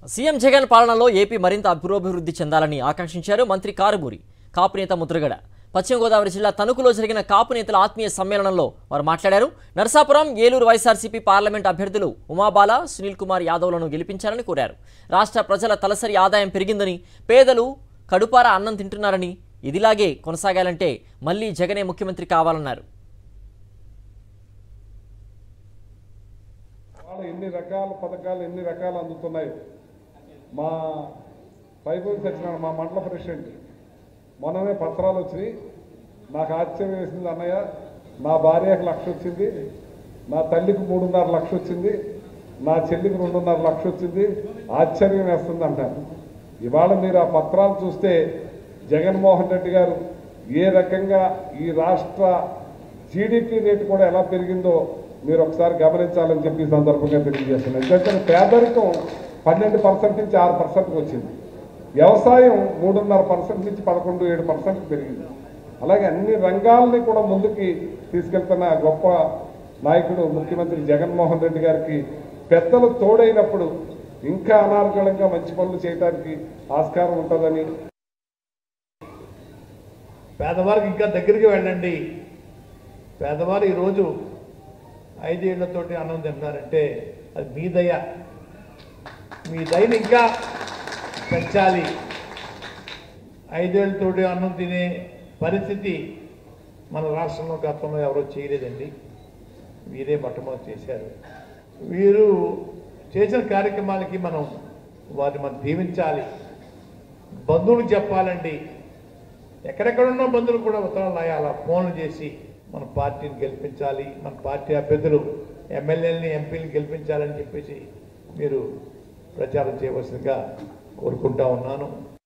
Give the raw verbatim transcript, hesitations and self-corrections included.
CM Jagan పాలనలో AP మరింత అభివృద్ధి చెందాలని ఆకాంక్షించారు మంత్రి కారుమూరి కాపు నేత ముద్రగడ. పశ్చిమ గోదావరి జిల్లా తణుకులో జరిగిన కాపు నేతల ఆత్మీయ సమ్మేళనంలో వారు మాట్లాడారు. నరసాపురం, ఏలూరు వైఎస్ఆర్సీపీ పార్లమెంట్ అభ్యర్థులు ఉమాబాల, సునీల్ కుమార్ యాదవ్లను గెలిపించాలని కోరారు. రాష్ట్ర ప్రజల తలసరి ఆదాయం పెరిగిందని, పేదలు కడుపార అన్నం తింటున్నారని, ఇదిలాగే కొనసాగాలంటే మళ్లీ జగనే ముఖ్యమంత్రి కావాలన్నారు. ఎన్ని రకాల పథకాలు ఎన్ని రకాలు అందుతున్నాయి. మా పైపులు తెచ్చిన మా మండల ప్రెసిడెంట్ మొన్ననే పత్రాలు వచ్చినాయి. నాకు ఆశ్చర్యం వేసింది. అన్నయ్య, నా భార్యకు లక్ష వచ్చింది, నా తల్లికి మూడున్నర లక్ష వచ్చింది, నా చెల్లికి రెండున్నర లక్ష వచ్చింది, ఆశ్చర్యం వేస్తుంది అంటారు. ఇవాళ మీరు ఆ పత్రాలు చూస్తే జగన్మోహన్ రెడ్డి గారు ఏ రకంగా ఈ రాష్ట్ర జీడిపి రేటు కూడా ఎలా పెరిగిందో మీరు ఒకసారి గమనించాలని చెప్పి ఈ సందర్భంగా తెలియజేస్తున్నాను. ఎందుకంటే పేదరికం పన్నెండు పర్సెంట్ నుంచి ఆరు పర్సెంట్కి వచ్చింది. వ్యవసాయం మూడున్నర పర్సెంట్ నుంచి పదకొండు ఏడు పర్సెంట్ పెరిగింది. అలాగే అన్ని రంగాల్ని కూడా ముందుకి తీసుకెళ్తున్న గొప్ప నాయకుడు ముఖ్యమంత్రి జగన్మోహన్ రెడ్డి గారికి పెద్దలు తోడైనప్పుడు ఇంకా అనార్గళంగా మంచి పనులు చేయడానికి ఆస్కారం ఉంటుందని, పేదవారికి ఇంకా దగ్గరికి వెళ్ళండి. పేదవారు ఈరోజు ఐదేళ్లతోటి అన్నం తింటున్నారంటే అది మీ దయ. మీ దయని ఇంకా పెంచాలి. ఐదేళ్లతోటి అన్నం తినే పరిస్థితి మన రాష్ట్రంలో గతంలో ఎవరో చేయలేదండి. వీరే మొట్టమొదటి చేశారు. వీరు చేసిన కార్యక్రమాలకి మనం వారిని మనం దీవించాలి. బంధువులకు చెప్పాలండి. ఎక్కడెక్కడున్న బంధువులు కూడా ఉత్తరాలు రాయాలి, ఫోన్లు చేసి మన పార్టీని గెలిపించాలి, మన పార్టీ అభ్యర్థులు ఎమ్మెల్యేలని ఎంపీలను గెలిపించాలని చెప్పేసి మీరు ప్రచారం చేయవలసిందిగా కోరుకుంటా ఉన్నాను.